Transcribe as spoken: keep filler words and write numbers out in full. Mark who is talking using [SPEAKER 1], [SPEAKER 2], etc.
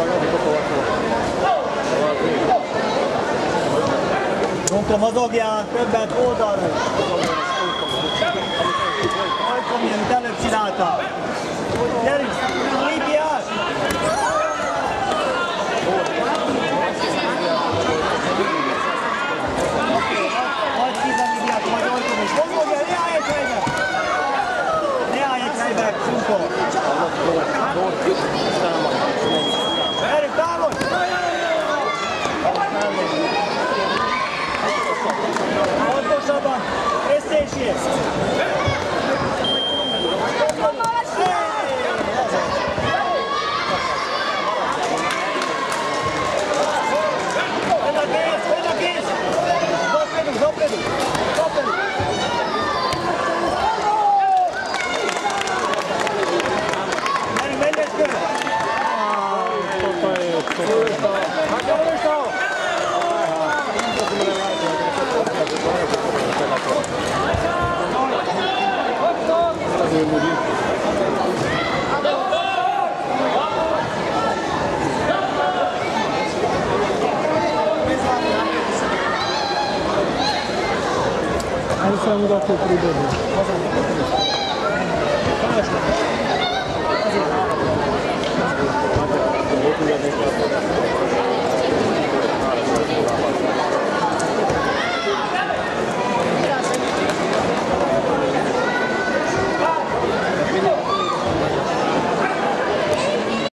[SPEAKER 1] Munka mozogjál, többet oldalra. Ajkom, mint előbb csináltam. Gyerünk, lépj át! Majd tízemiliát, majd ajkom is. Mozogjál, ne állj egy helybe! Ne állj egy helybe, Csunko! Gyerünk, távolj! Pontosabban, összeésés! Fenn a kéz, fenn a kéz! Doppelünk, doppelünk, doppelünk! Gyerünk, menj egy körbe!
[SPEAKER 2] Elszámogatok, Rudolf.
[SPEAKER 1] Köszönöm.